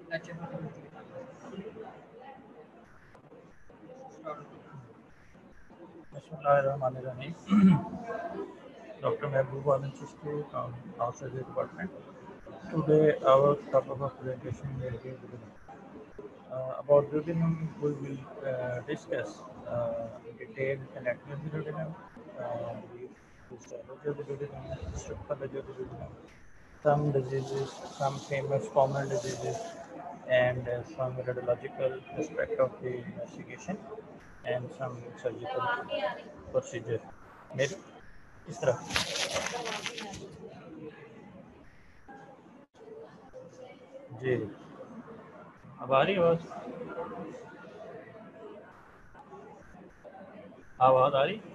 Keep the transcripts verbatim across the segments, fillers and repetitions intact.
Bismillahirrahmanirrahim. Doctor Mehboob Alam Chishti from our surgery department. Today our topic of presentation will be uh, about duodenum. We will uh, discuss uh, detailed anatomy of the duodenum, uh, the histology of the duodenum, pathology of the duodenum, some diseases, some famous common diseases, and uh, some radiological aspect of the investigation, and some surgical procedure. मेरे इस तरह जी अब आ रही आवाज़ आवाज़ आ रही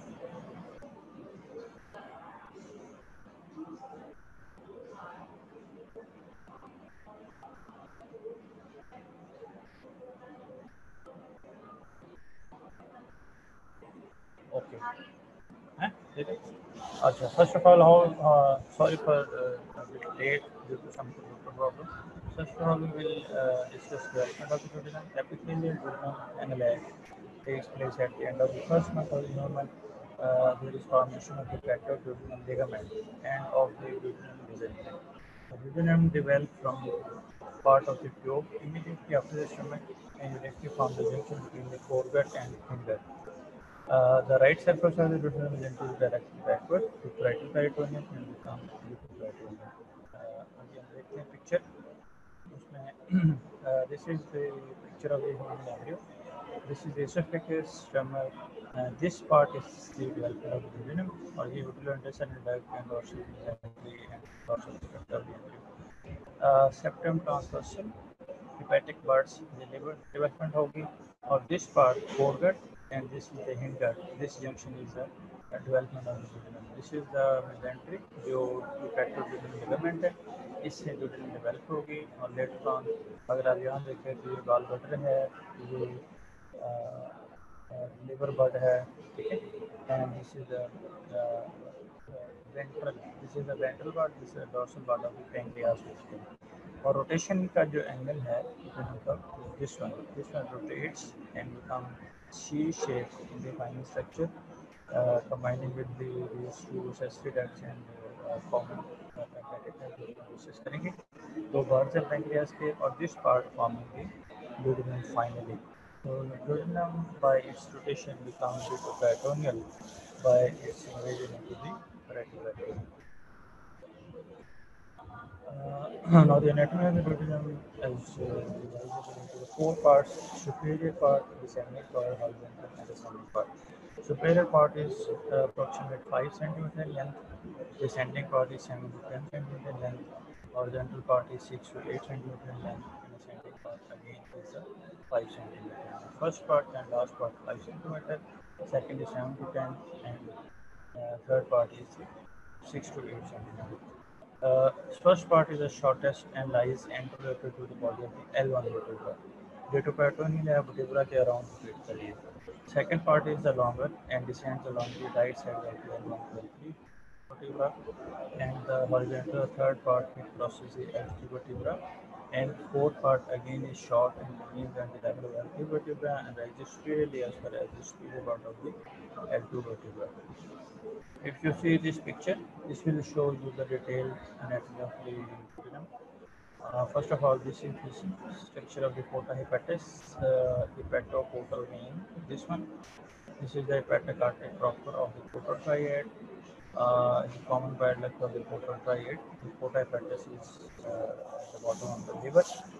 okay हैं ठीक है अच्छा first of all how sorry for uh, a bit late due to some computer problem. First of all we will uh, discuss development of the duodenum. Epithelial duodenum annuli takes place at the end of the first month of the human. Uh, there is formation of the pectoral ligament and of the duodenum mesentery. The duodenum develops from part of the tube immediately after the stomach and directly from the junction between the foregut and finger. Uh, the right surface of the duodenum is introduced directly backward to parietal peritoneum and become peritoneum. Uh, अभी हम देखते हैं picture उसमें this is the picture of the human embryo. This is the esophagus, stomach, and this part is the development of the duodenum or the uterine intestine and duct and dorsal mesentery and dorsal structure of the embryo. Uh, septum transversal, hepatic buds, the liver development होगी और this part foregut and this is the hindgut. This junction is the uh, development of the duodenum. This is the mesentery जो pectoral ligament है इससे duodenum develop होगी और later on अगर आप यहाँ देखें तो ये gall bladder है ये liver bud है ठीक है and this is the uh, ventral this is the ventral bud this is the dorsal bud of the pancreas और रोटेशन का जो एंगल है this one this one rotates and become C shape in the final structure uh, combining with the these two accessory ducts and uh, common uh, pancreatic process करेंगे दो birds हैं pancreas के और this part forming the duodenum finally. So the duodenum by its rotation becomes peritoneal by its invasion into the parietal peritoneum. Uh, now the anatomy of the duodenum is uh, divided into the four parts: superior part, descending part, horizontal, and ascending part. Superior part is uh, approximate five centimeter in length. Descending part is seven to ten centimeter in length. Horizontal part is six to eight centimeter in length. And ascending part again is uh, five centimeter. The first part and last part five centimeter. Second is seven to ten, and uh, third part is six to eight centimeter. Uh, first part is the shortest and lies anterior to the body of the L one vertebra. Detoperitoneal vertebra के around feet चलिए. Second part is the longer and descends along the right side of the L one vertebra, and the horizontal third part it crosses the L two vertebra, and fourth part again is short and begins at the level of L two vertebra and rises superiorly as far as the superior part of the L two vertebra. If you see this picture, this will show you the detailed anatomy of the duodenum. Uh, first of all, this is the structure of the porta hepatis, uh, hepatoportal vein. This one, this is the hepatic artery proper of the portal triad. Uh, the common bile duct of the portal triad. The porta hepatis is uh, at the bottom of the liver.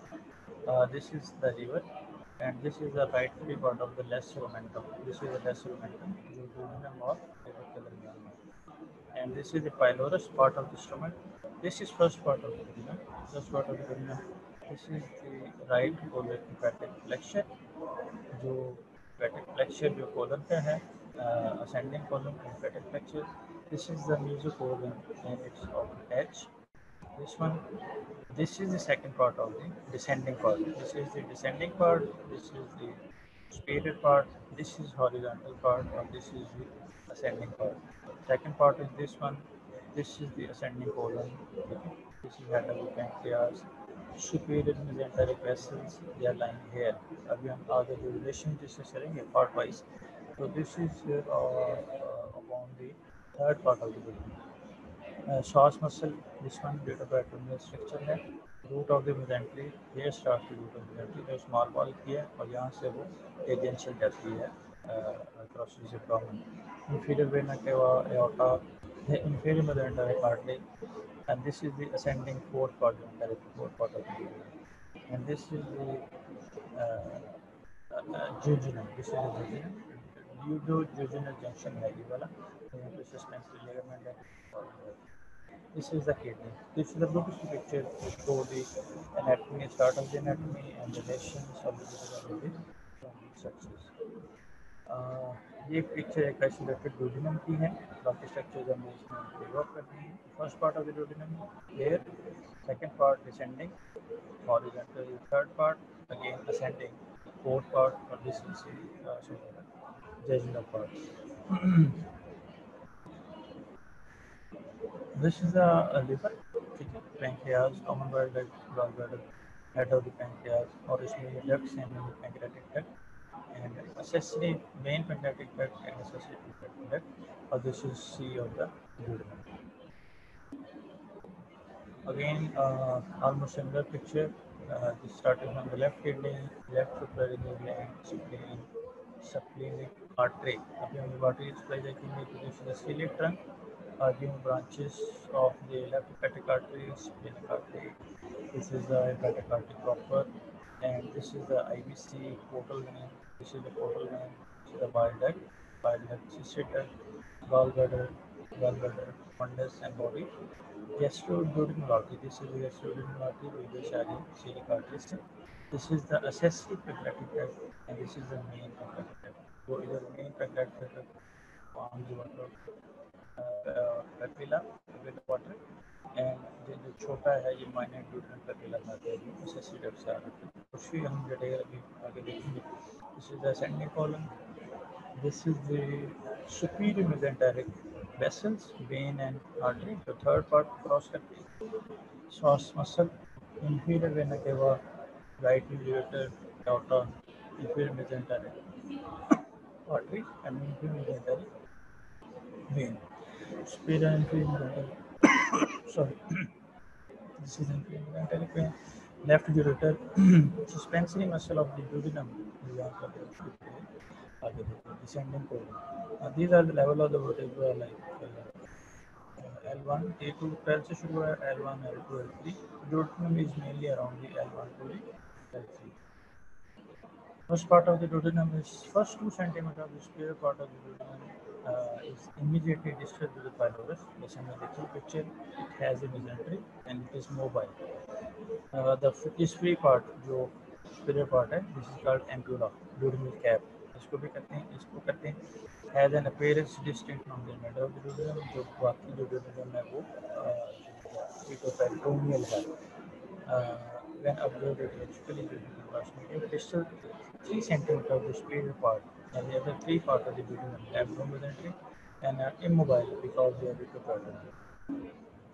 Uh, this is the liver, and this is the right part of the less lumentum. This is the less lumentum, जो duodenum और liver के दरमियान में. And this is the pylorus part of the stomach. This is first part of the duodenum. First part of the duodenum. This is the right colon hepatic flexure, जो hepatic flexure जो colon का है, uh, ascending colon hepatic flexure. This is the mesocolon and it's of H. This one. This is the second part of the descending part. This is the descending part. This is the superior part. This is horizontal part, or this is the ascending part. Second part is this one. This is the ascending colon. Okay. This is head of the pancreas. superior mesenteric vessels, they are lying here. अभी हम आगे जो relation discuss करेंगे part wise. So this is uh, uh, upon the third part of the video. Uh, psoas muscle, this one due to abdominal structure है. Root of the mesentery, here starts the root of the mesentery. जो small ball की है और यहाँ से वो tangential जाती है across the abdomen. Inferior vena cava aorta, the inferior mesenteric artery, and this is the ascending fourth part, the fourth part of the body. And this is the uh, uh, jejunum. This is the jejunum. Ludo-jejunal junction है ये वाला. यहाँ पे suspensory ligament है. This is the kidney. This is the beautiful picture to show the anatomy, start of the anatomy and the relations of the different structures. Uh, ये picture एक isolated duodenum की है. बाकी स्ट्रक्चर्स हम इसमें develop करते हैं. First part of the duodenum here, second part descending horizontal, third part again ascending, fourth part or this is the uh, so jejunal part. This is a, a liver, pancreas, common bile duct, gallbladder, head of the pancreas, or इसमें ducts and pancreatic duct, and accessory main pancreatic duct and accessory pancreatic duct, or this is C of the duodenum. Again, uh, almost similar picture. Uh, this starting from the left kidney, left suprarenal gland, spleen, subsplenic artery. अभी हम artery supply देखेंगे. तो this is the celiac trunk. Uh, giving branches of the left hepatic artery, splenic artery. This is the hepatic artery proper, and this is the I B C portal vein. This is the portal vein. This is the bile duct, bile duct, cystic duct, gallbladder, gallbladder, fundus, and body. Gastroduodenal artery. This is the gastroduodenal artery with the shallow celiac artery. This is the accessory pancreatic duct, and this is the main pancreatic duct. So either main pancreatic duct forms the water papilla papilla water and जो जो छोटा है ये minor duodenal papilla कहते हैं. accessory duct से आ रहा है. कुछ भी हम डिटेल अभी आगे देखेंगे. This is the ascending column. This is the superior mesenteric vessels, vein and artery. The third part cross करते हैं. psoas muscle, inferior vena cava, right ureter, aorta, inferior mesenteric artery and inferior mesenteric vein. Superior and inferior mesenteric, sorry, this is inferior mesenteric vein. Left ureter, suspensory muscle of the duodenum. Descending colon. Uh, these are the level of the vertebra like uh, L one, A two, twelve से शुरू है. L one, L two, L three. Duodenum is mainly around the L one to the L three. First part of the duodenum is first two centimeter of the superior part of the duodenum uh, is immediately distal to the pylorus. जैसे हमने देखी picture, it has a mesentery and it is mobile. Uh, the this free part जो superior part है, this is called ampulla, duodenal cap. इसको भी करते हैं, इसको करते हैं. Has an appearance distinct from the middle of the duodenum. जो बाकी जो duodenum है वो epitoperitoneal है. Uh, when observed electrically during transmitting distal three centimeter of the superior part and the other three part of the duodenum abdominally and are immobile because they are epitoperitoneal.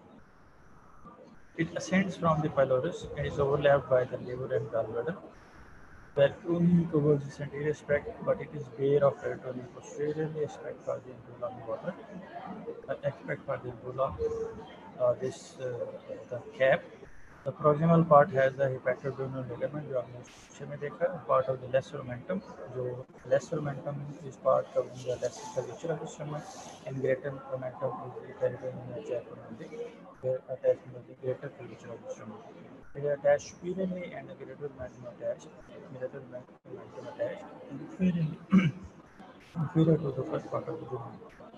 It ascends from the pylorus and is overlapped by the liver and gallbladder. Peritoneum covers its anterior aspect, but it is bare of peritoneum posteriorly, except for the ampulla of the water, uh, except for the ampulla, uh, this uh, the cap. The proximal part has the hepatoduodenal ligament, जो आपने picture में देखा. Part of the lesser omentum, जो lesser omentum is part of the lesser curvature of the stomach, and greater omentum is the peritoneal chaperon, where attachment of the greater curvature of the stomach. They are attached superiorly and the greater omentum attached, greater omentum attached, inferiorly, inferior to the first part of the duodenum.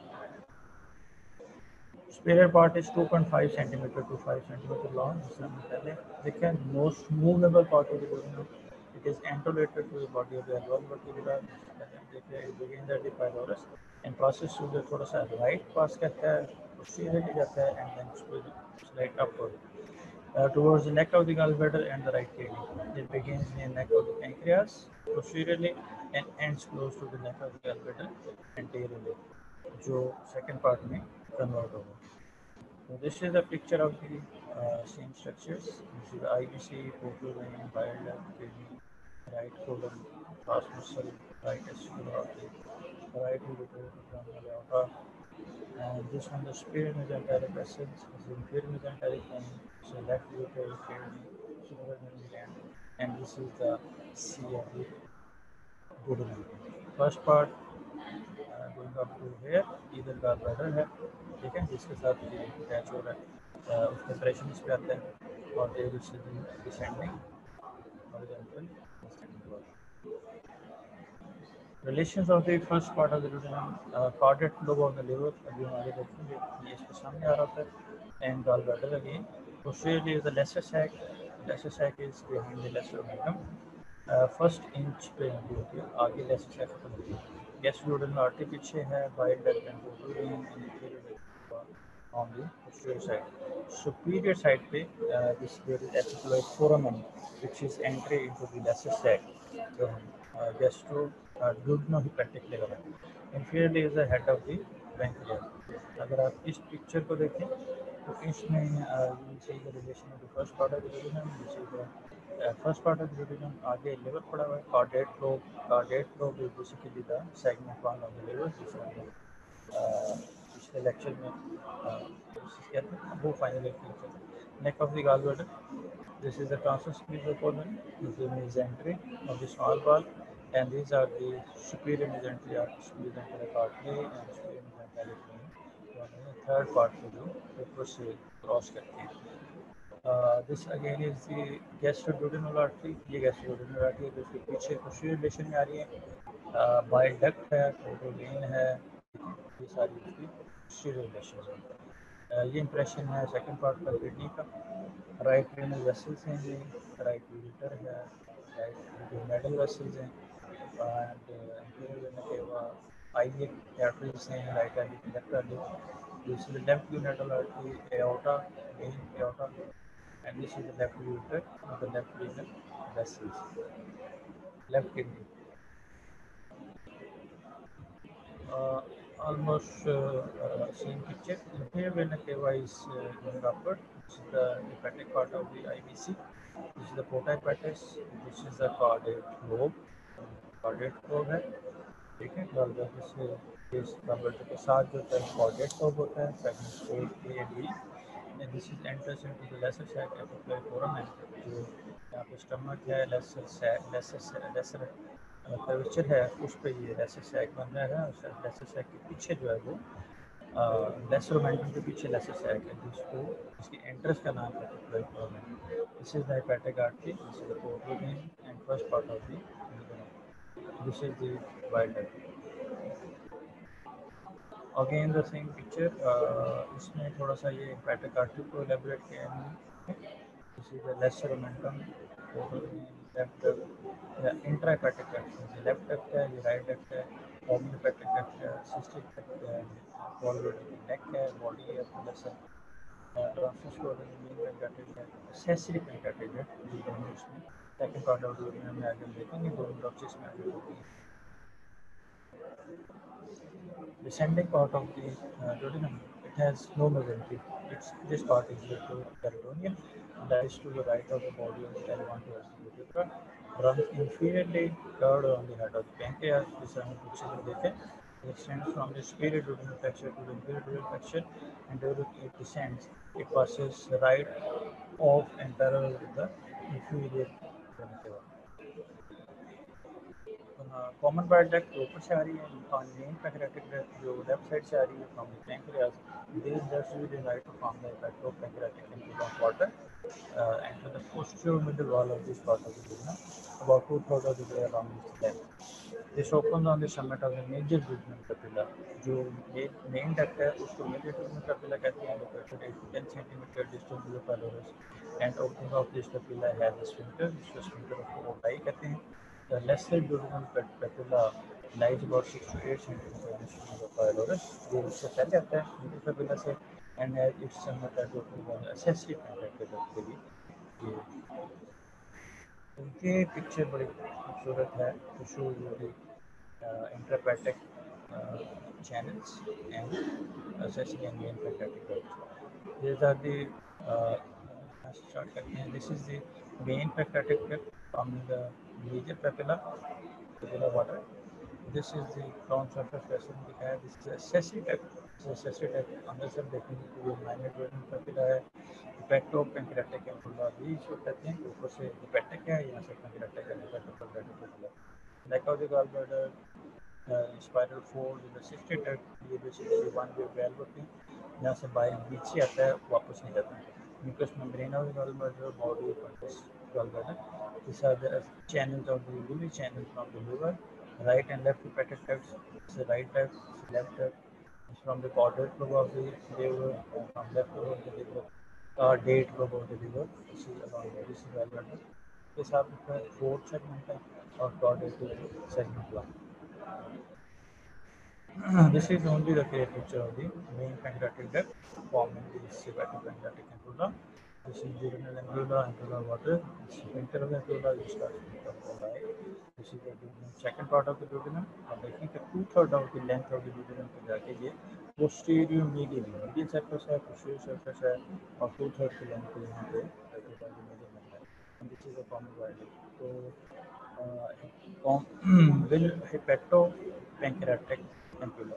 Superior part is two point five centimeter to five centimeter long. They can most movable part of the duodenum. It is anterolateral to the body of the L one vertebra. It begins at the pylorus and passes through the थोड़ा सा right pass करता है, posteriorly जाता है and then slide upward uh, towards the neck of the gallbladder and the right kidney. It begins near the neck of the pancreas posteriorly and ends close to the neck of the gallbladder anteriorly, जो second part में convert होगा. So this is a picture of the uh, same structures. This is the I B C, portal vein, bile duct, kidney, right colon, transversal, right acicular, right ureter, abdominal aorta, and this one the superior mesenteric vessels, this is inferior mesenteric vein, so left ureter, kidney, suprarenal gland, and this is the C of the duodenum. First part going up to here इधर का bladder है, ठीक है, जिसके साथ ये attach हो रहा है, अ, उसके प्रेशर इस पे आता है और there is descending horizontal descending relations of the first part of the duodenum, cardiac lobe of the liver, अभी हम आगे देखेंगे, ये इसके सामने आ रहा है, and gall bladder again posteriorly is the lesser sac, lesser sac is behind the lesser omentum, first inch पे एंट्री होती है, आगे लेफ्ट साइड खत्म होती है, गैस्ट्रोडर्मल आर्टरी पीछे है, bile duct and portal vein and inferior on the posterior side. Superior side पे uh, this there is epiploid foramen which is entry into the lesser sac जो हम gastro duodenal-hepatic लेवल है. Inferiorly is the head of the pancreas. अगर आप इस picture को देखें तो इसमें you see the relation of the first part of the duodenum, you see the first part of the duodenum, आगे लिवर पड़ा हुआ है, cardiac lobe, cardiac lobe is basically the segment one of the liver, जिसे हमने पिछले lecture में कहते हैं वो final lecture. Neck of the gall bladder, this is the transverse स्पीचुअल colon, this is mesentery of the small ball, and these are the superior mesentery artery, mesenteric artery and superior mesenteric vein, third part को जो ऊपर से cross करते हैं. This again is the gastroduodenal artery, ये gastroduodenal artery है जो उसके पीछे पोस्टीरियर रिलेशन में आ रही है, बाइल डक्ट है, पोर्टल वेन है, ये सारी उसकी पोस्टीरियर रिलेशन है. ये इंप्रेशन है सेकंड पार्ट का किडनी का, राइट रेनल वेसल्स हैं ये, राइट यूरेटर है, राइट मेडल वेसल्स हैं, and inferior vena cava iliac arteries हैं, right iliac left iliac, this is the left ureteral artery, aorta, main aorta, and this is the left ureter of the left renal vessels, left kidney. Uh, almost uh, uh, same picture. Here when a cava is uh, going upward, this is the hepatic part of the I B C. This is the porta hepatis. This is the cardiac lobe. Cardiac lobe है, ठीक है. Gallbladder से इस gallbladder के साथ जो है cardiac lobe होता है, segment A and B. And this is enters into the lesser sac epiploid foramen, जो यहाँ पे स्टमक है, lesser sac, lesser lesser curvature है, उस पर ये लेसर सैक बन रहा है, और लेसर सैक के पीछे जो है वो लेसर ओमेंटम के पीछे लेसर सैक है, जिसको इसकी एंट्रेंस का नाम है epiploid foramen. This is the hepatic artery, this is the portal vein and first part of the duodenum. This is the bile duct. Again the same picture, इसमें थोड़ा सा ये हेपेटिक आर्टरी को एलेबोरेट किया है. This is the lesser omentum, left या intrahepatic duct, ये left duct है, ये राइट डक्ट है, ओमनीहेपेटिक डक्ट है, सिस्टिक डक्ट है, वॉल्वुलर नेक है, बॉडी है, lesser transverse colon main pancreatic है, एक्सेसरी पेनकार्टिक है, ये दोनों इसमें सेकंड पार्ट ऑफ द में आगे हम देखेंगे, दोनों ब्रांचेस में आगे होती है. Descending part of the uh, duodenum, it has no mesentery. It's this part is peritoneal, lies to the right of the body of the L one towards the urethra, runs inferiorly curved on the head of the pancreas. This हम picture में देखें. It extends from the superior duodenal flexure to the inferior duodenal flexure, and during it descends, it passes right off and parallel with the inferior vena cava. Common bile duct ऊपर से आ रही है, और main pancreatic duct जो left side से आ रही है from the pancreas, this duct will divide from the petro pancreatic infiltration water and the posterior middle wall of this part of the duodenum, about two thirds of the way along its length. This opens on the summit of the major duodenal papilla. जो main duct है उसको major duodenal papilla कहते हैं, located eight to ten centimeter distal to the pylorus, and opening of this papilla has a sphincter, जिसको sphincter of Otai कहते हैं. The lesser duodenal papilla lies about six to eight centimeter distal to the pylorus. ये उससे पहले आता है middle papilla से, and has its summit at the accessory pancreatic duct के लिए. ये पिक्चर बड़ी खूबसूरत है, to show you the uh, intrahepatic uh, channels and accessory and main pancreatic duct. These are the uh, start करते हैं. This is the main pancreatic duct from the major papilla, papilla water. This is the crown surface vessel दिखाया. This is accessory duct. This is accessory duct. अंदर से देखेंगे तो ये minor duodenal papilla है. Hepato pancreatic ampulla भी इसको कहते हैं. ऊपर से hepatic है, यहाँ से pancreatic है. hepato pancreatic ampulla. Neck of the gallbladder, uh, spiral fold, the cystic duct, ये basically one way valve होते हैं. यहाँ से बाइल बीच से आता है, वापस नहीं जाता है. Mucous membrane of the gallbladder, body fundus gallbladder. These are the channels of the urinary channel from the liver. Right and left hepatic ducts. This is right duct, this is left duct. It's from the caudate lobe of the liver, and from left lobe of the liver, caudate lobe of the liver. This is along the this is gallbladder. This have the fourth segment है और caudate segment one. This is only the clear picture of the main pancreatic duct forming the hepatopancreatic ampulla. This is the renal ampulla, ampulla water. This is pancreatic ampulla, you start from the right. This is the duodenum, second part of the duodenum. अब देखें कि two third of the length of the duodenum पे जाके ये posterior medial medial surface है, posterior surface है और two third की length पे यहाँ पे medial बनता है. And this is a common violin. So uh, will hepatopancreatic ampulla.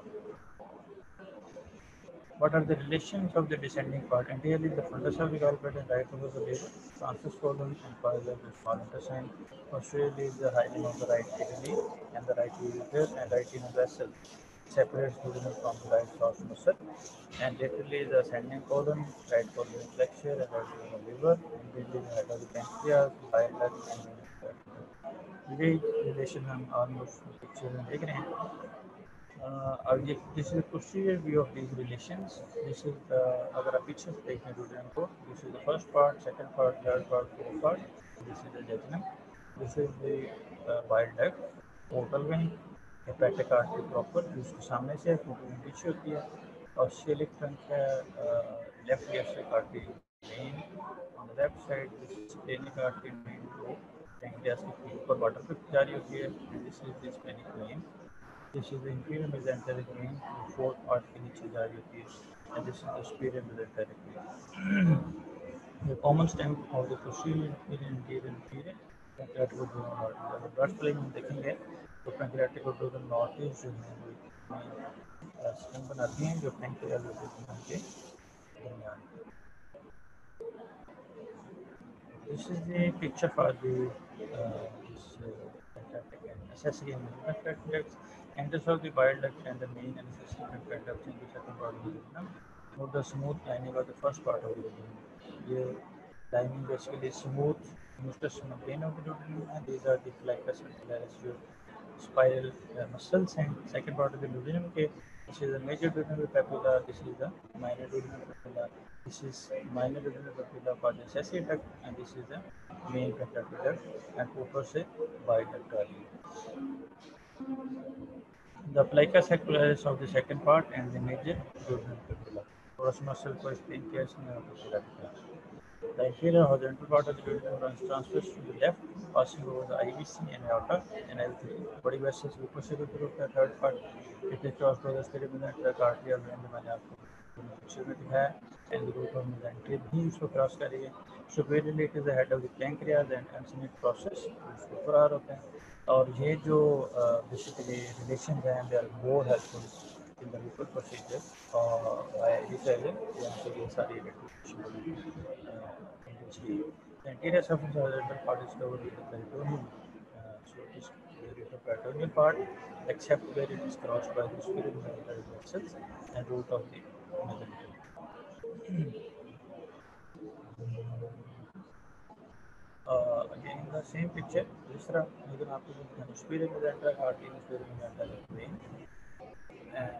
What are the relations of the descending part? Anteriorly, the fundus of the gallbladder and right over the liver, transverse colon and coil of the small intestine. Posteriorly is the hymen of the right kidney and the right ureter and right renal vessel. Separates duodenum from the right source muscle. And laterally is the ascending colon, right colon flexure and right renal liver. And laterally the head of the pancreas, bile duct and renal. ये relation हम almost picture में देख रहे हैं. Uh, this is the posterior view of these relations. This is the अगर आप पीछे से देखें duodenum को, this is the first part, second part, third part, fourth part. This is the jejunum. This is the uh, bile duct, portal vein, hepatic artery proper, जिसके सामने से duodenum पीछे होती है, और celiac trunk है, uh, left gastric artery vein on the left side. This is splenic artery vein to pancreas के ऊपर water pipe जारी होती है. This is the splenic vein. This is the inferior mesenteric vein, the fourth part के नीचे जा रही होती है, and this is the superior mesenteric vein. The common stem of the posterior, inferior, anterior, inferior pancreatic duodenal artery. अगर blood flow हम देखेंगे तो pancreatic duodenal arteries जो हैं वो stem बनाती हैं जो pancreas duodenum के दरमियान. This is the picture for the uh, this uh, pancreatic and accessory and pancreatic ducts. Enters of the bile duct and the main and accessory pancreatic ducts in the second part of the duodenum. Note the smooth lining of the first part of the duodenum. ये lining basically smooth mucous membrane of the duodenum, and these are the flaccus and pilaris जो spiral uh, muscles and second part of the duodenum. Okay, this is the major duodenal papilla. This is the minor duodenal papilla. This is minor duodenal papilla for the accessory duct, and this is the main pancreatic duct, and ऊपर से bile duct आ रही है. The plica secularis of the second part and the major duodenal papilla. Porous muscle को explain किया इसमें और दूसरा दिखा. The inferior horizontal part of the duodenum runs transverse to the left, passing over the I V C and aorta and L three. Body vessels ऊपर से भी through the third part. It is crossed by the superior mesenteric artery और vein मैंने आपको picture में दिखाया, and the root of mesentery भी उसको क्रॉस करेगी. Superiorly it is the head of the pancreas and enzymatic process उसको ऊपर आ होता है. और ये जो बेसिकली रिलेशन हैं they are more helpful in the Whipple procedure by detailing यहाँ से ये सारी relation the anterior surface of the renal part is covered with the peritoneum, uh, so it is the peritoneal part except where it is crossed by the superior mesenteric vessels and root of the mesentery. Uh, again in the same picture, this is again आपको दिखाना superior mesenteric artery, superior mesenteric vein, and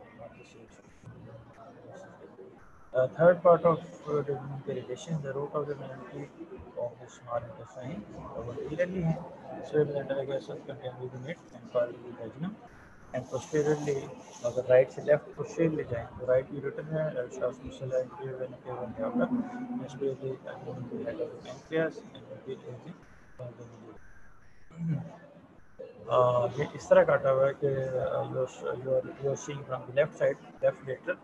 uh, third part of uh, the relation, the root of the mesentery of the small intestine, anteriorly है, superior mesenteric vessels contain within it and coil with jejunum, and posteriorly अगर right से left posteriorly जाएं तो right ureter है, right short muscle है, inferior vena cava and aorta, and superiorly the head of the pancreas and inferior is the uh, ये इस तरह काटा हुआ है कि you are you are seeing from the left side, left lateral,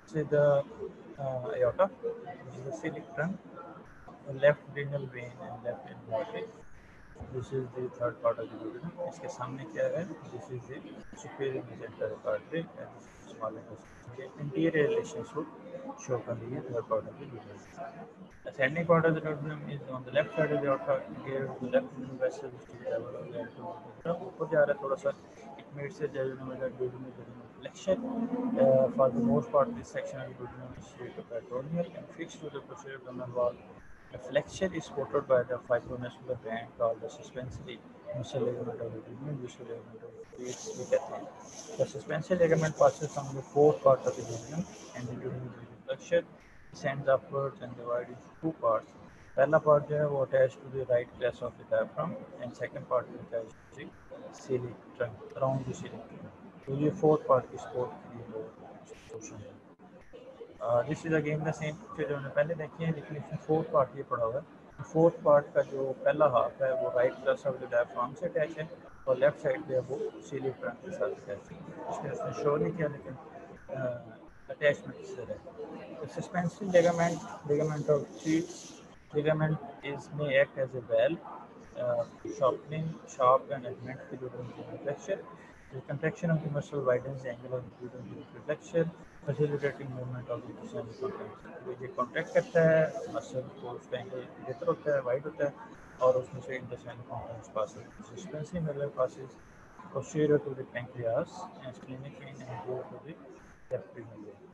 This is the uh, aorta, which is the celiac trunk, the left renal vein and left renal artery. This is the third part of the duodenum. इसके सामने क्या है? This is the superior mesenteric artery and this is the small intestine. The interior relationship show कर रही है third part of the duodenum. Ascending part of the duodenum is on the left side of the aorta, near the left renal vessel, which is the level of the L two. ऊपर जा रहा है थोड़ा सा. It meets the duodenum with the duodenal duodenal flexion. Uh, for the most part, this section of the duodenum is peritoneal and fixed to the posterior abdominal wall. The flexion is supported by the fibromuscular band called the suspensory muscle ligament of the duodenum, muscle ligament of the भी कहते हैं. The suspensory ligament passes from the fourth part of the duodenum and the duodenal flexion descends upwards and divided into two parts. पहला part जो है वो attached to the right crest of the diaphragm and second part is attached to the celiac trunk, around the celiac trunk. तो ये fourth part की support के लिए वो portion है. This is again the same picture जो हमने पहले देखी है, लेकिन इसमें फोर्थ पार्ट ये पड़ा हुआ है. फोर्थ पार्ट का जो पहला हाफ है वो right crest of the diaphragm से अटैच है और लेफ्ट साइड पे वो celiac trunk के साथ अटैच है. इसमें उसने शो नहीं किया, लेकिन अटैचमेंट इस तरह है. Suspensive ligament ligament of sheets ligament is may act as a valve, uh, sharpening sharp and augment the duodenal flexure. The contraction of the muscle widens the angle of the duodenal flexure, facilitating movement of the descending contents. तो ये contract करता है muscle को, उसका angle बेहतर होता है, wide होता है और उसमें से इंटेस्टाइनल कंटेंट्स पास होते हैं. सस्पेंसिव मेलर passes posterior to the pancreas and splenic vein and anterior to the left renal vein.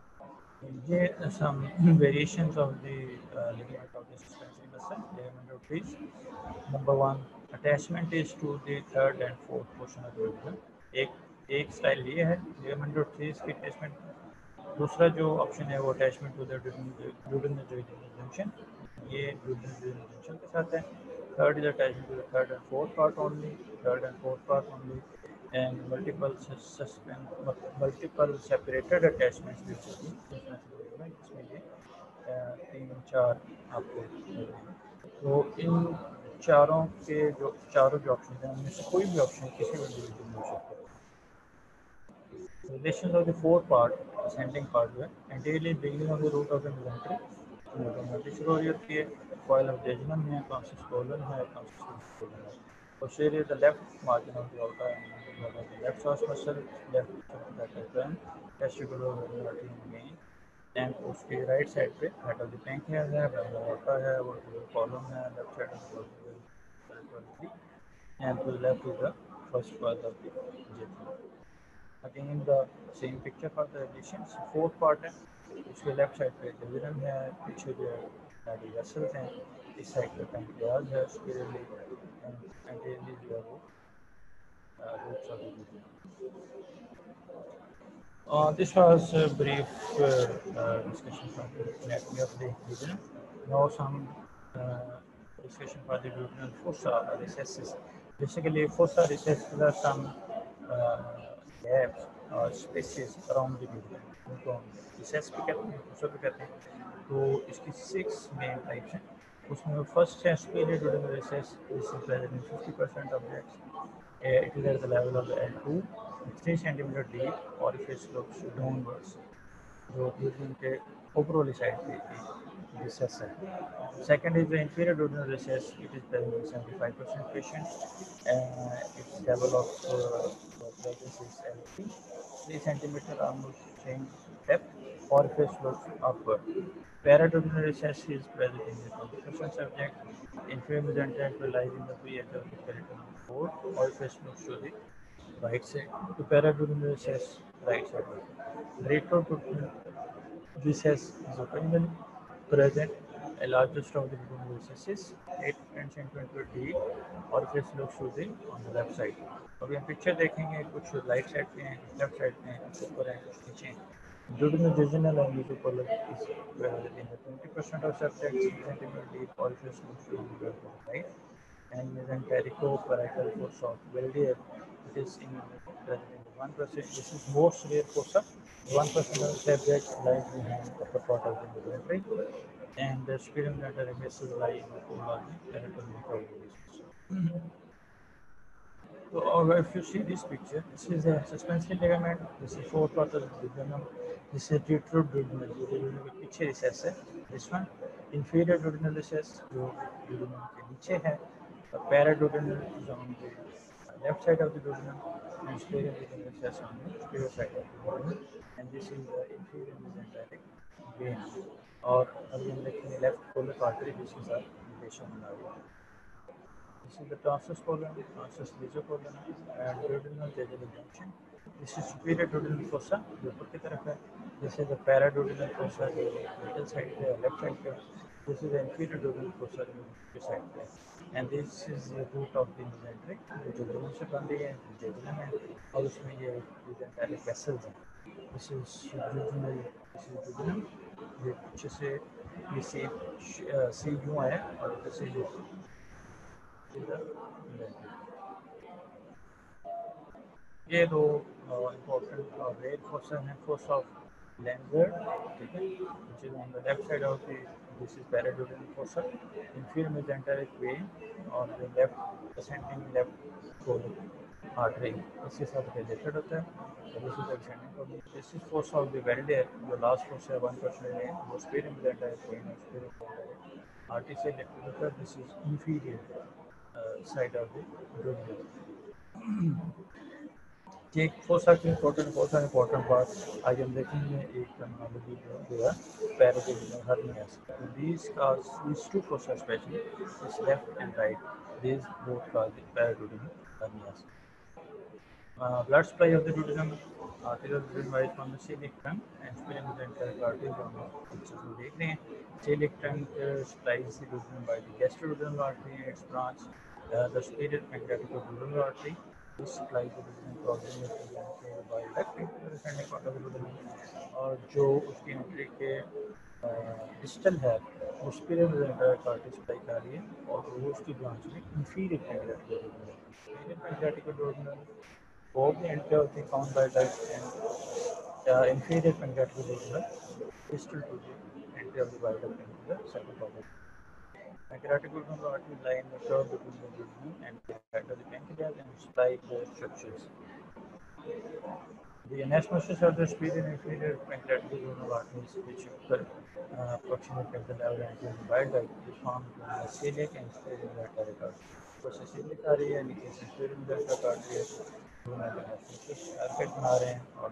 Here some variations of the uh, ligament of the suspensory muscle, ligament of trees. Number one, attachment is to the third and fourth portion of the duodenum. एक एक style ये है ligament of trees की attachment. दूसरा जो option है वो attachment to the duodenal junction. ये duodenal junction के साथ है. Third is attachment to the third and fourth part only. Third and fourth part only. And multiple suspend multiple separated attachments भी होती हैं इसमें ये तीन चार आपको. तो इन चारों के जो चारों जो ऑप्शन हैं उनमें से कोई भी ऑप्शन किसी भी इंडिविजुअल में हो सकता है. Relations of the fourth part, ascending part जो है anteriorly beginning of the root of the mesentery, mesentery शुरू हो रही होती है. coil of jejunum है, consus colon है, consus colon है. Posterior the left margin of the aorta and the left psoas muscle, left diaphragm, testicular artery vein, and उसके right side पे head of the pancreas है, abdominal aorta है, vertebral column है, left side of the vertebral, and to the left is the first part of the jejunum. Again the same picture for the relations. Fourth part है, उसके left side पे jejunum है, पीछे जो है vessels हैं, इस side पे pancreas है, superiorly anteriorly जो है वो roots of the duodenum. Uh, this was a brief uh, uh, discussion for the anatomy of the duodenum. Now some uh, discussion for the duodenal fossa recesses. Basically, fossa recesses are some uh, gaps or spaces around the duodenum. उनको recess भी कहते हैं, fossa भी कहते हैं. तो इसकी six main types हैं. उसमें first है superior duodenal recess. This is present in fifty percent objects. Uh, it is at the level of the L two. three centimeter deep orifice looks downwards. जो duodenum के ऊपर वाली side पे recess है. Second is the inferior duodenal recess. It is present in seventy-five percent patients. Uh, its level of uh, presence is L three. three centimeter almost same depth. Orifice looks upward. Paraduodenal recess is present in the twenty percent subject. Inferior mesenteric lies in the pre-edge of the peritoneal fold. Orifice looks to the right side. To paraduodenal recess, right side. Retroduodenal recess is occasionally present. A largest of the duodenal recesses, eight to ten centimeter deep. Orifice looks to the on the left side. अभी हम picture देखेंगे, कुछ right side पे हैं, कुछ left side पे हैं, कुछ ऊपर हैं, कुछ नीचे हैं. Duodenal jejunal and mesocolon is present in the twenty percent of subjects. Centimeter deep orifice looks to the right. And mesenterico-parietal fossa of Valdier, it is in present in the one percent. This is most rare fossa. one percent of subjects lies behind the upper part of the mesentery, and the superior mesenteric vessels lie in the colon of the parietal mesentery. So, uh, if you see this picture, this is a suspensory ligament. This is fourth part of the duodenum. This is retroduodenal, जो duodenum के पीछे recess है. This one inferior duodenal recess जो duodenum के नीचे है. Paraduodenal is on the left side of the duodenum, and superior duodenal recess on the superior side of the duodenum, and this is the inferior mesenteric vein. और अभी हम देखेंगे left polar artery, this is a relation now. This is the transverse colon, transverse major colon, and duodenal jejunal junction. This is superior duodenal fossa, जो ऊपर की तरफ है. This is the paraduodenal fossa, जो middle side पे है, left side पे. This is the inferior duodenal fossa, जो ऊपर side पे है. And this is the root of the mesenteric, जो jejunal से बन रही है, jejunum है, और उसमें ये mesenteric vessels हैं. This is jejunal, this is jejunum. ये पीछे से ये सी सी यूं है और इधर से यूं. ये दो important uh, rare fossa हैं. Fossa of Lanzard, ठीक है, which is on the left side of the, this is paraduodenal fossa, inferior mesenteric vein on the left ascending left colon artery इसके साथ related होता है. So this is the ascending colon. This is fossa of the Valder, जो last fossa one percent है, वो superior mesenteric vein और superior mesenteric artery से related होता है. This is inferior uh, side of the duodenum. एक fossa के important fossa important part आज हम देखेंगे. एक टर्मिनोलॉजी जो है paraduodenal hernias. These cause these two fossa especially is left and right. These both cause the paraduodenal hernias. Uh, blood supply of the duodenum, arterial duodenum from the celiac trunk and superior mesenteric artery from the pictures में देख रहे हैं. Celiac trunk uh, supplies the duodenum by the gastroduodenal artery and its branch, uh, the superior pancreatic duodenal artery. This supplies the duodenum to by left ascending part of the duodenum, और जो उसकी entry के distal है वो superior mesenteric artery supply कर रही है, और वो उसकी ब्रांच में inferior pancreatic duodenal. Inferior pancreatic duodenal both the entry of the found by left and uh, inferior pancreatic duodenal distal to the entry of the bile duct into the second part. Pancreatic duodenal artery lie in the curve between the duodenum and the head of the pancreas and supply both structures. The anastomosis of the superior and inferior pancreatic duodenal arteries, which occur uh, approximately at the level of the bile duct, is found in the celiac and superior mesenteric artery. So, celiac artery and superior mesenteric artery carpet बना रहे हैं और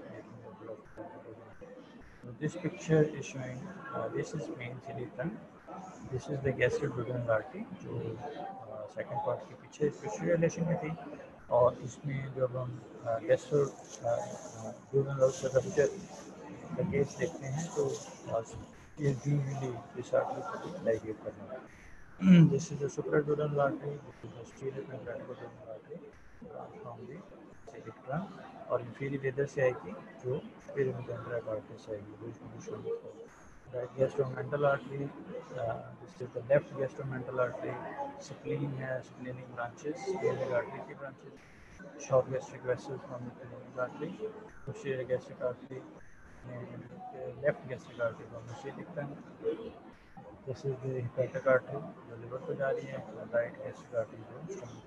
so this picture is showing uh, this is main celiac trunk. This is the gastroduodenal artery जो second part के पीछे पिछली relation में थी, और इसमें जब हम गैस्ट्रोडुओडेनल रप्चर का केस देखते हैं तो ये यूजुअली दिस आर्टरी को डाइलेट करना है. This is the supraduodenal artery, this is the superior pancreatic artery from the celiac trunk, और inferior इधर से आएगी जो superior mesenteric artery से आएगी. Right gastromental artery, uh, this is the left gastromental artery. Spleen has splenic branches, splenic artery की branches. Short gastric vessels from the splenic artery. Posterior gastric artery, and the left gastric artery from the celiac trunk. This is the hepatic artery, जो liver को जा रही है. Right gastric artery जो stomach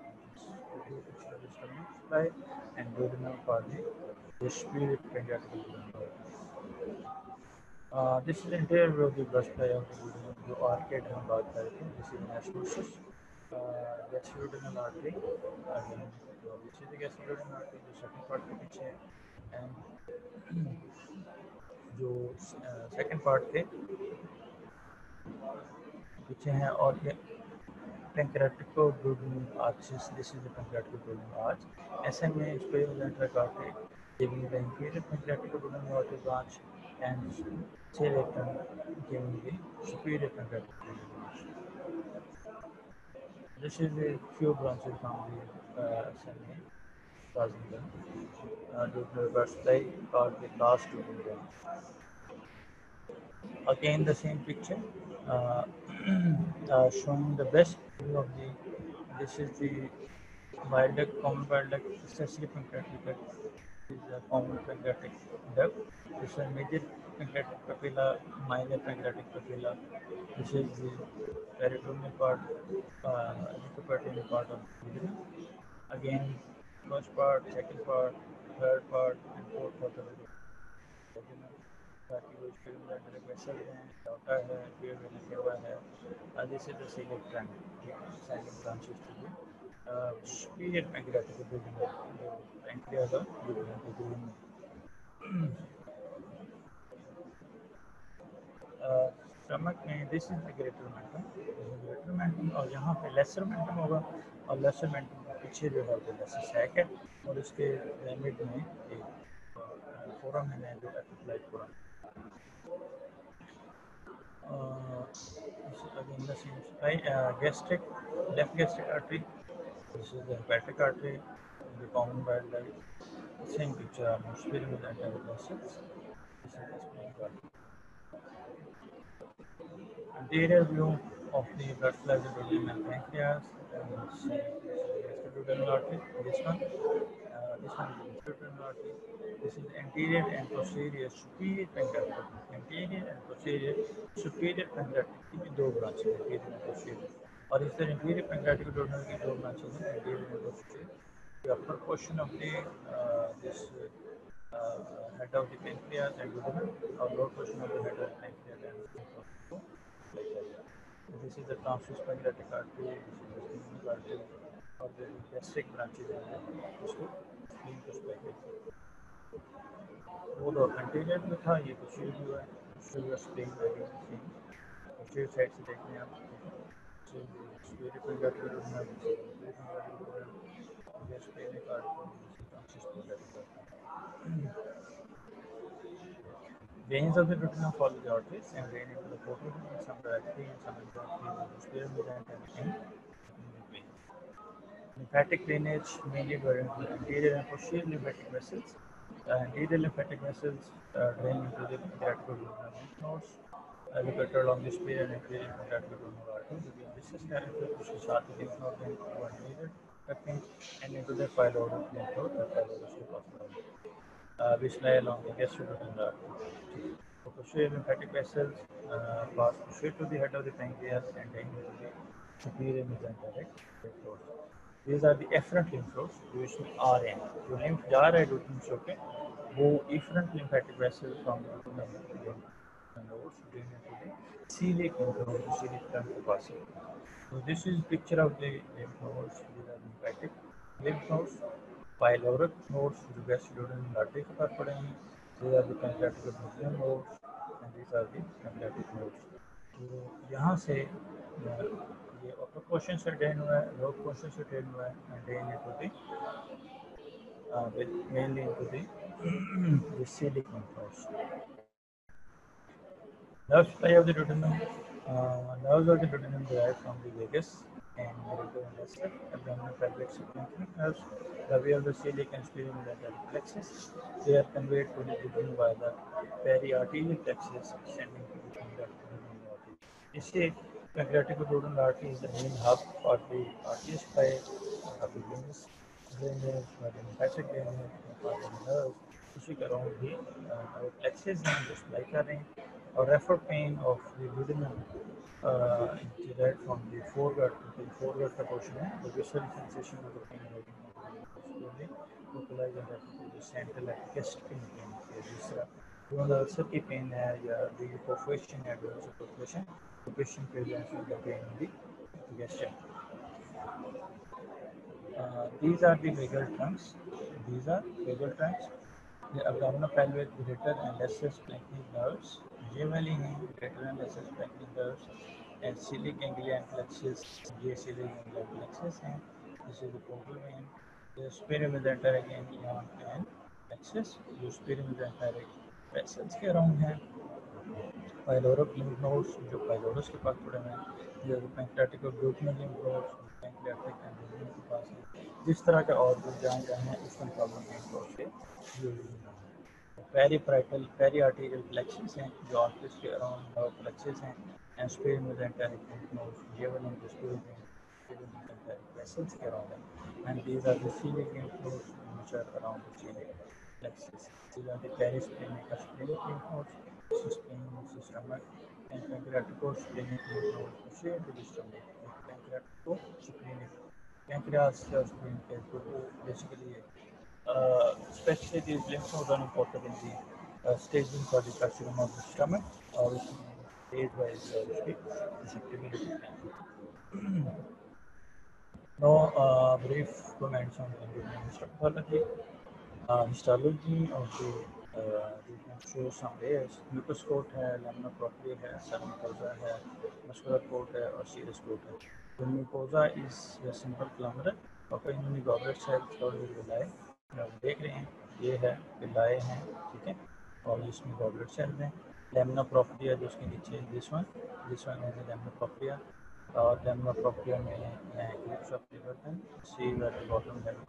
supply, and duodenal artery, the superior pancreatic duodenal artery. Uh, this is the interior view of the blood supply of the duodenum, जो arcade हम बात कर रहे थे. This is anastomosis, uh, gastroduodenal artery. Again, this is the gastroduodenal artery जो second part के पीछे है, and जो uh, second part थे पीछे हैं, और ये pancreatic duodenal arches. This is the pancreatic duodenal arch. ऐसे में superior mesenteric artery giving the inferior pancreatic duodenal artery branch, and celiac trunk giving the superior pancreatic duodenal arch. This is the few branches from the uh, semi causing the uh, duodenal blood supply called the last duodenal. Again the same picture uh, uh, showing the best view of the, this is the bile duct, common bile duct, accessory pancreatic duct. This is a common pancreatic duct. This is a major pancreatic papilla, minor pancreatic papilla. This is the peritoneal part, uh, peritoneal part of the duodenum. Again, first part, second part, third part, and fourth part of the duodenum. ताकि वो स्पिरिकुलर vessel है, data है, फिर वेनेकेवा है. Uh, this is the celiac trunk, second branches to the uh, superior pancreatic duodenum, जो pancreas और duodenum के बीच में. स्टमक में this is the greater omentum, greater omentum, और यहाँ पे लेसर मेंटम होगा, और लेसर मेंटम के पीछे जो है वो लेसर सैक है, और इसके मिड में एक फोरम है जो epiploic foramen. Again the same right, uh, gastric, left gastric artery. This is the hepatic artery, the common bile duct. Same picture almost, very with anterior vessels. This is the splenic artery. Anterior view of the blood flow to the duodenal pancreas. And see, this is the gastroduodenal artery. This one, uh, this one is the gastroduodenal artery. This is anterior and posterior superior pancreatic. Anterior and posterior superior pancreatic की भी दो branches हैं, anterior and posterior. और इस तरह inferior pancreatic duodenal की दो branches हैं, anterior and posterior. The upper portion of the uh, this uh, head of the pancreas and duodenum, or lower portion of the head of the pancreas and duodenum. This is the transverse pancreatic artery. This is the splenic artery, or the gastric branches हैं, इसको spleen को spleen. वो तो anterior में था, ये posterior view है, posterior spleen है, posterior side से देखते हैं आप. Superior pancreatic duodenum, inferior pancreatic duodenum, this splenic artery, transverse pancreatic artery. Veins of the duodenum follow the arteries and drain into the portal, some directly and some indirectly into the superior mesenteric and veins. Lymphatic drainage mainly during the anterior and posterior lymphatic vessels. Uh, anterior lymphatic vessels uh, drain into the pancreatic duodenal lymph nodes uh, located along the superior and inferior pancreatic duodenal artery. The viscous character pushes out the lymph node into anterior ducting and into the pyloric lymph node, the pylorus deposit, uh, which lie along the gastroduodenal artery. So posterior lymphatic vessels uh, pass straight to the head of the pancreas and drain into the superior mesenteric lymph nodes. These are the efferent lymph nodes, जो इसमें आ रहे हैं, जो lymph जा रहा है duodenum से होके, वो efferent lymphatic vessels from the duodenum nodes drain into the celiac lymph nodes, the celiac trunk के पास है. So this is picture of the lymph nodes. These are lymphatic lymph nodes, pyloric nodes जो gastroduodenal artery के पास पड़े हैं. These are the pancreatic duodenal nodes, and these are the pancreatic nodes. तो यहाँ से ये upper portion से drain हुआ है, lower portion से drain हुआ है, and drain into the uh, mainly into the the celiac lymph nodes. Nerve supply of the duodenum. Uh, nerves of the duodenum derive from the vagus and meridian and lesser abdominal pelvic sphincter nerves, the way of the celiac and superior mesenteric plexus. They are conveyed to the duodenum by the periarterial plexus extending to the pancreatic duodenal artery. इससे pancreatic duodenal artery is the main hub for the artery supply of the venous drainage, for the lymphatic drainage, for the nerves. उसी के around भी plexus हैं जो supply कर रहे हैं. Or refer pain of the duodenum uh, derived from the foregut, the foregut का portion है, the visceral sensation of the pain slowly localize and refer to the central like chest pain pain है, दूसरा duodenal ulcer की pain है या the perforation है, duodenal perforation, perforation presents the pain in the gastric. Uh, these are the vagal trunks. These are vagal trunks. The abdominopelvic greater and lesser splanchnic nerves. Generally, greater and lesser splanchnic nerves and celiac ganglion plexus. ये celiac ganglion plexus हैं. This is the portal vein. The superior mesenteric ganglion and plexus. जो superior mesenteric vessels के around हैं. Pyloric lymph nodes जो pylorus के पास पड़े हैं. ये pancreatic और duodenal lymph nodes pancreatic and duodenal के पास हैं. जिस तरह के और भी जहाँ जहाँ हैं उसमें प्रॉब्लम lymph nodes से जुड़ी हुई हैं. Periparietal, periarterial plexus हैं जो arteries के around nerve plexus हैं, and superior mesenteric lymph nodes given in the superior mesenteric vessels के around हैं, and these are the celiac lymph nodes which are around the celiac plexus. These are the perisplenic or splenic lymph nodes, this is spleen, this is stomach, and pancreatic or splenic lymph nodes associated with the stomach. Pancreatic or splenic, pancreas or spleen basically. Uh, especially these lymph nodes are important in the staging for the fracturing of the stomach और उसमें age wise उसकी dissectibility है। No brief comments on Indian histology histology of the show some layers mucus coat है, laminar propria है, submucosa है, muscular coat है और serous coat है। तो mucosa is a simple columnar of a goblet cells और villi आप देख रहे हैं ये है villi हैं, ठीक है, और इसमें goblet cells हैं। laminar propria जो उसके नीचे this one this one is a laminar propria और laminar propria में है groups of liver and see at the bottom है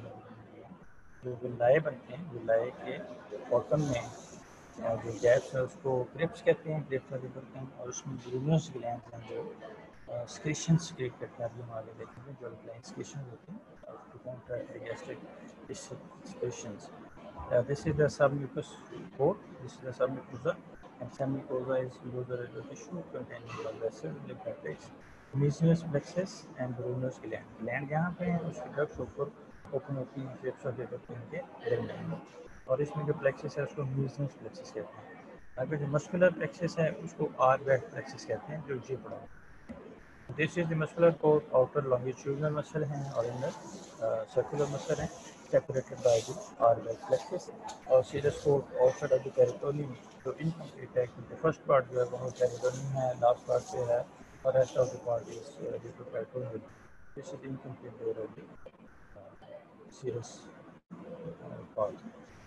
जो विलाए बनते हैं, विलाए के बॉटम में जो गैप्स है उसको ग्रिप्स कहते हैं, ग्रिप्स वाले बर्तन, और उसमें ग्लूनस ग्लैंड हैं जो स्क्रीशन क्रिएट करते हैं। अभी हम आगे देखेंगे जो ग्लैंड स्क्रीशन होते हैं to counter gastric secretions. This is the submucous coat, this is the submucosa and submucosa is below the radial tissue containing blood vessels, lymphatics, mucinous plexus and Brunner's gland। Gland यहाँ पे है, उसकी ducts ऊपर open होती हैं grips और liver के दरमियान में, और इसमें जो प्लेक्सिस है उसको म्यूसिनस प्लेक्सिस कहते हैं। अगर जो मस्कुलर प्लेक्सिस है उसको आरवेट प्लेक्सिस कहते हैं, जो ये पड़ा। This is the muscular coat, outer longitudinal muscle हैं और इनर सर्कुलर मसल हैं सेपरेटेड बाय द आरवेट प्लेक्सिस, और serous coat outside of the peritoneum जो इनकम्प्लीट है क्योंकि फर्स्ट पार्ट जो है वो पेरिटोनियम है, लास्ट पार्ट पे है, और rest of the part is due to peritoneum. This is incomplete layer of the serous part.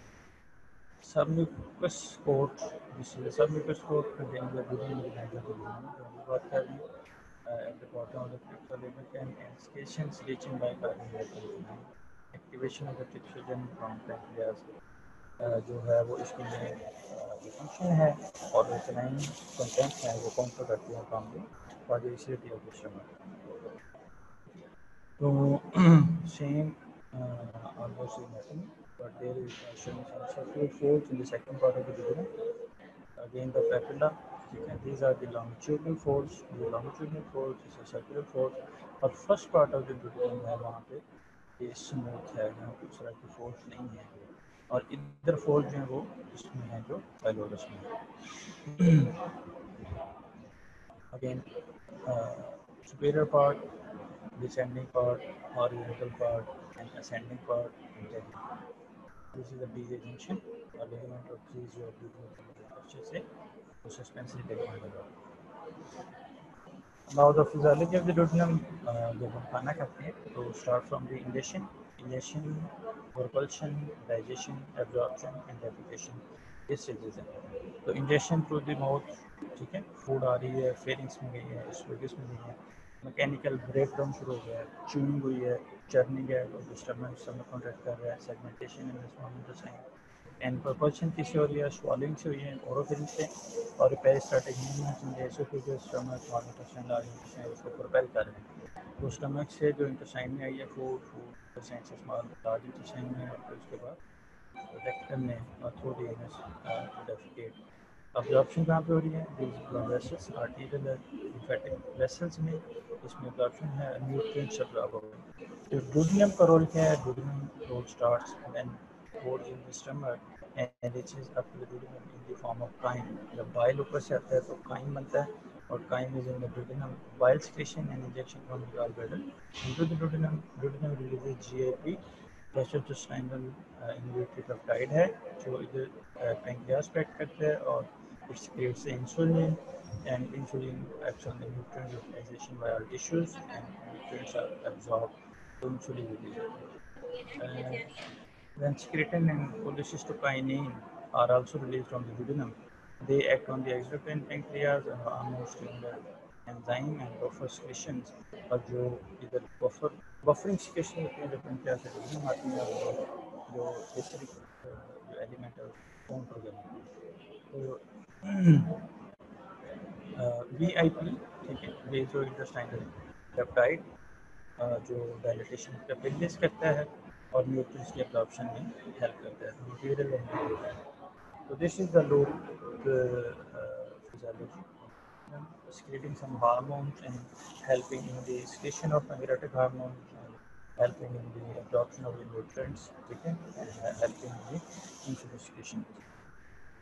Submucous coat, this is a submucous coat containing the duodenum gland of the lumen, what have you, uh, at the bottom of the crypto lubricant and secretions reaching by carbohydrate activation of the tryptogen from pancreas uh, जो है वो इसके लिए जो function है और vitamin content है वो काउंटर करती है from the cardiosity of the stomach. तो same almost same nothing, but there is uh, showing some circular folds in the second part of the duodenum. Again, the papilla, and these are the longitudinal folds. The longitudinal folds is a circular fold, और first part of the duodenum है वहाँ पे ये smooth है, यहाँ कुछ तरह की folds नहीं है, और इधर fold जो है वो इसमें है जो pylorus में। Again, uh, superior part, descending part, horizontal part, and ascending part. This is the B J junction, or ligament of these जो अच्छे से वो suspensory ligament होगा। Now the physiology of the duodenum, जब हम खाना खाते हैं तो start from the ingestion, ingestion, propulsion, digestion, absorption and defecation, ये stages हैं। तो ingestion through the mouth, ठीक है, food आ रही है, pharynx में गई है, esophagus में गई है, मैकेनिकल ब्रेक डाउन शुरू हो गया है, च्यूइंग हुई है, चर्निंग है और डिस्टर्बेंस स्टमक कॉन्ट्रैक्ट कर रहा है, segmentation in the small intestine and propulsion किससे हो रही है, स्वॉलिंग से हुई है, ओरोफेरिंग से, और peristaltic movements in the oesophagus, stomach, small intestine, large intestine उसको प्रोपेल कर रहे हैं। तो स्टमक से जो इंटेस्टाइन में आई है फूड, फूड इंटेस्टाइन से स्मॉल लार्ज इंटेस्टाइन में, और फिर उसके बाद रेक्टम में और through the anus to defecate. Absorption कहाँ पे हो रही है, blood vessels, arterial lymphatic vessels में, इसमें अब्जॉर्प्शन है, न्यूट्रिएंट्स अब्जॉर्ब हो गए। तो डुओडेनम का रोल क्या है, duodenum role starts when food in the stomach and reaches up to the duodenum in the form of chyme. जब बाइल ऊपर से आता है तो काइम बनता है, और chyme is in the duodenum, bile secretion and injection from the gallbladder into the duodenum, duodenum releases G I P, gastrointestinal inhibitory peptide है जो इधर पैंक्रियास पे एक्ट करता है, और it secretes insulin, and insulin acts on the nutrient utilization by all tissues, and nutrients are absorbed to insulin release. Uh, when secretin and cholecystokinin are also released from the duodenum, they act on the exocrine pancreas and hormone stimulator enzyme and buffer secretions, और जो इधर buffer buffering secretion होती है जो pancreas से duodenum आती है, और जो gastric जो एलिमेंट है उसको काउंटर करती है। तो वी आई पी, ठीक है, वेजो इंटेस्टाइनल पेप्टाइड जो डायलिटेशन कैपेबिलिटीज करता है और न्यूट्रिएंट्स के एब्जॉर्प्शन में हेल्प करता है, मटेरियल होता है। तो this is the load physiology, secreting some hormones and helping in the secretion of pancreatic hormone, helping in the absorption of the nutrients, ठीक है, and helping in the insulin secretion।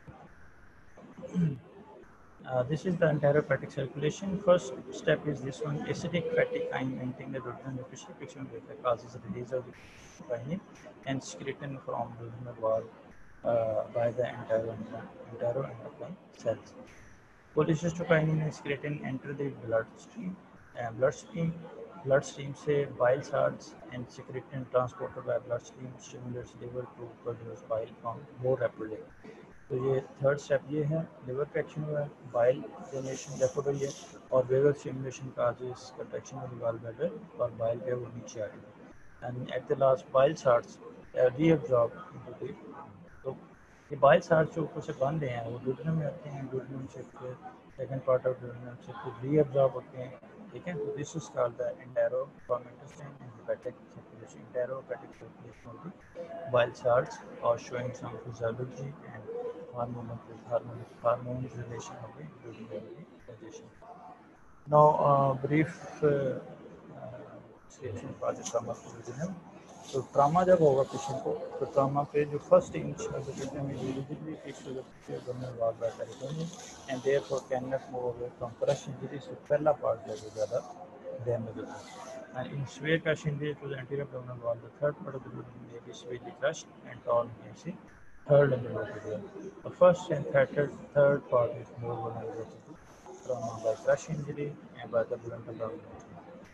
Uh, this is the enterohepatic circulation. First step is this one: acidic fatty chyme entering the duodenum nutrition that causes release of the kinin and secretin from the duodenal wall uh, by the enteroendocrine cells. Cholecystokinin and secretin enter the bloodstream. Uh, bloodstream bloodstream से bile salts and secretin transported by bloodstream stimulates liver to produce bile from more rapidly. तो ये third step ये है, liver का action हुआ है, bile generation record हुई है और वेगल स्टिमुलेशन का आज इस contraction of the gall bladder और बाइल जो है वो नीचे आ गई and at the last bile salts reabsorb into the, तो ये बाइल सार्ट्स जो ऊपर से बन रहे हैं वो डुओडेनम में आते हैं, डुओडेनम से फिर सेकंड पार्ट ऑफ डुओडेनम से फिर रीअब्जॉर्ब होते हैं, ठीक है। तो this is called the enterohepatic and hepatic circulation, enterohepatic circulation of the bile salts or showing some physiology and hormonal hormone hormone relation of the duodenal digestion. Now, uh, brief uh, uh, description for the trauma of duodenum. तो trauma जब होगा patient को, तो trauma पे जो first inch of the duodenum is immediately fixed to the abdominal wall by peritoneum and therefore cannot move away from crush injury. So पहला part जो है ज़्यादा damage होता है. And in severe crush injury to the anterior abdominal wall, the third part of the duodenum may be severely crushed and torn. You can see third and the lower. The first and third, third part is more vulnerable to trauma by crush injury and by the blunt abdominal.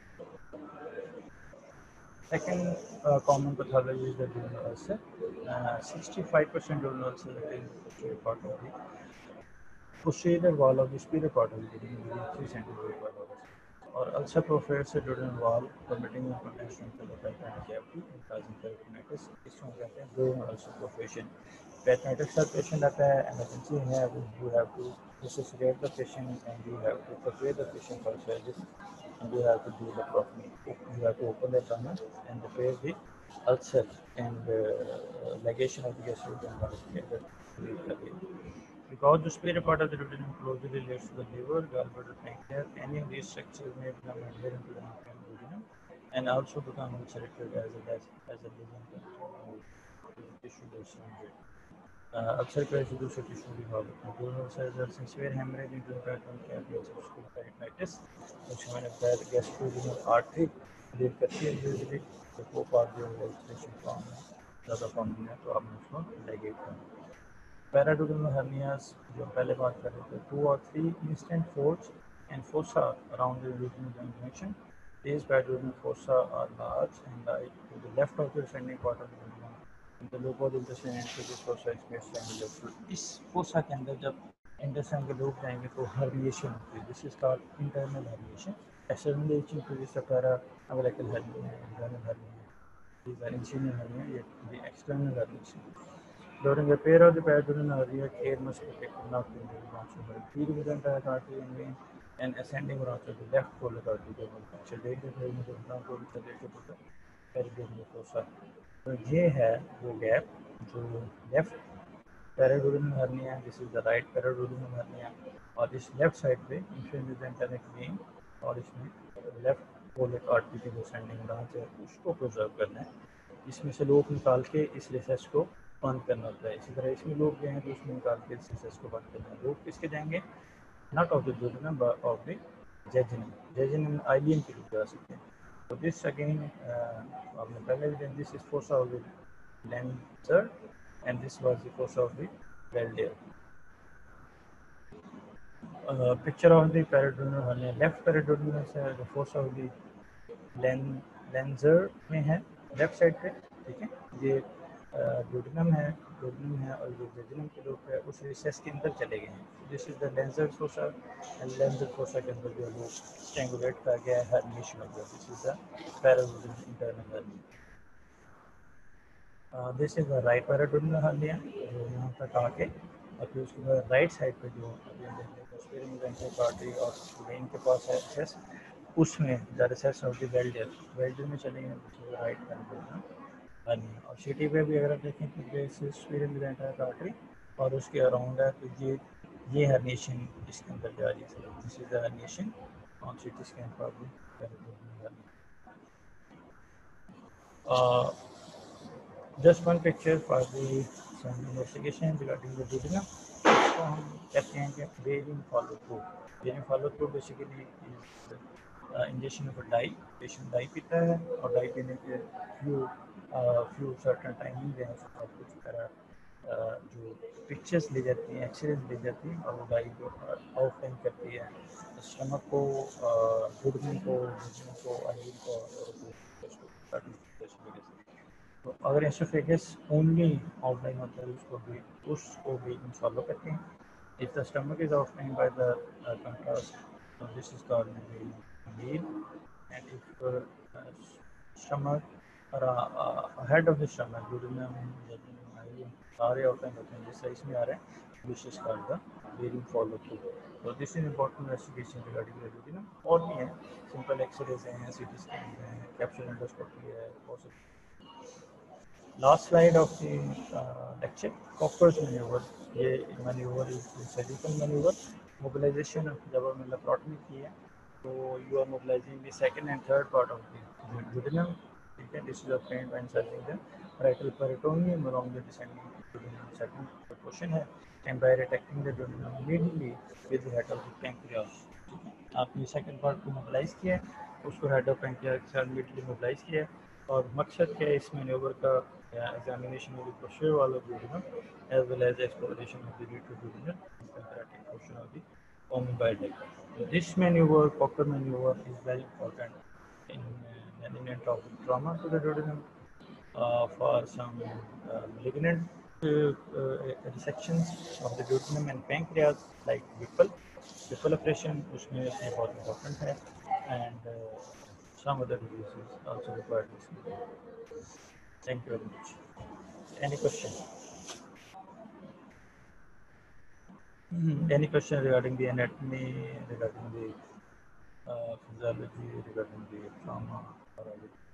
Second uh, common pathology is the duodenal ulcer. Uh, sixty-five percent duodenal ulcer is posterior part of the posterior wall of the superior part of the duodenum within three centimeters. और ulcer perforate से duodenal wall permitting the contention of the peritonial cavity and causing peritonitis. इसको कहते हैं duodenal ulcer profession. Peritonitis का patient आता है, emergency है, you have to resuscitate the patient and you have to prepare the patient for surgery and you have to do the properly. You have to open the tunnel and repair the ulcer and uh, ligation of the gastric and because the superior part of the duodenum closely relates to the liver, gallbladder, pancreas, any of these structures may become adherent to the duodenum and also become ulcerated as a as, as a lesion to tissue discharge. Uh, अक्सर का residue से tissue भी हो सकता है. duodenal ulcer results in severe hemorrhage into the peritonial cavity and subsequent peritonitis, which when the gastroduodenal artery bleed करती है usually the four part जो ulceration form है ज़्यादा फॉर्म नहीं है तो आपने उसको ligate करना. Paraduodenal hernias, जो पहले बात कर रहे थे, two or three instant folds and fossa around the duodenal junction. These paraduodenal fossa are large and lie to the left of the descending part of the duodenum. And the lobe of the intestine into this fossa is made triangular. So इस fossa के अंदर जब intestine के lobe जाएंगे तो herniation होती है. This is called internal herniation. External reaching to this paraumbilical hernia, internal hernia. These are incisional hernia. Yet the external herniation. During repair of the paraduodenal hernia, care must be taken not to injure the branch of the feed within the artery and vein and ascending branch of the left colic artery. So, take the head of the branch of the paraduodenal fossa. तो ये है वो gap जो left paraduodenal hernia, this is the right paraduodenal hernia और इस left side पे इंफेरेंट when और इसमें लेफ्ट कोलिक आर्टरी के जो सेंडिंग ब्रांच है उसको प्रिजर्व करना है. इसमें से लोग निकाल के इस रिसेस को बंद करना होता है. इसी तरह इसमें लोग गए हैं तो उसमें निकाल के इस रिसेस को बंद करना है. लोग किसके जाएंगे? Not of the duodenum but of the jejunum. Jejunum ileum के लिए जा सकते हैं. So this again, uh, this is fossa of the Lenzer and this was the fossa of the Belder. Uh, picture of the paraduodenal hernia. Left paraduodenal है, the fossa of the Len Lenzer में है, left side पे, ठीक है. ये duodenum है, duodenum है और ये jejunum के लोग है उस recess के अंदर चले गए हैं. This is the Lenzer fossa and Lenzer fossa के अंदर जो लोग strangulate कर गया है, herniation हो गया. This is the paraduodenal internal hernia. Uh, this is the right paraduodenal hernia जो यहाँ तक आके और फिर उसके बाद राइट साइड पे जो superior artery और vein के पास है recess, उसमें the recess of the Belder Belder में चले गए. This is the right paraduodenal hernia. और सीटी पे भी अगर आप देखें तो this is superior artery और उसके अराउंड है तो ये ये herniation इसके अंदर जा रही है. This is the herniation on C T scan for the paraduodenal hernia. Uh, just one picture for the some investigation regarding the duodenum. को हम कहते हैं कि barium follow through. Barium follow through basically injection of dye, patient dye पीता है और die पीने के फ्यू फ्यू सर्टन टाइमिंग है उसका कुछ तरह जो पिक्चर्स ली जाती हैं, एक्सरेज ली जाती हैं और वो डाई को आउटलाइन करती है स्टमक को, गुर्दे को, गुर्दे को, अंजीर को और तो अगर एसोफेगस ओनली आउटलाइन होता है उसको भी उसको भी फॉलो करते हैं। If the stomach is outlined by the uh, contrast, so this is called the meal. And if uh, uh, stomach or uh, uh, head of the stomach, duodenum, jejunum, सारे outline होते हैं जिस size में आ रहे हैं, this is called the bearing follow through. So this is important investigation regarding the duodenum. और भी हैं, simple X-rays हैं, C T scan हैं, capsule endoscopy है, और Last slide of the uh, lecture, Cocker's maneuver. ये maneuver is surgical maneuver. Mobilization जब हमने laparotomy की है, तो you are mobilizing the second and third part of the duodenum. ठीक है, this is obtained by inserting the parietal peritoneum along the descending duodenum second portion है, and by retecting the duodenum immediately with the head of the pancreas. आपने second part को mobilize किया, उसको head of pancreas के साथ immediately mobilize किया, और मकसद क्या है इस मैन्यूवर का examination of the posterior wall of the duodenum as well as exploration of the retroduodenal and pancreatic portion of the common bile duct. This maneuver, Cocker maneuver, is very important in uh, malignant of trauma to the duodenum, uh, for some uh, malignant uh, uh, resections of the duodenum and pancreas like Whipple. Whipple operation उसमें इसमें बहुत important है, and uh, some other diseases also require this. Thank you very much. Any question? Mm-hmm. Any question regarding the anatomy, regarding the uh, physiology, regarding the trauma, or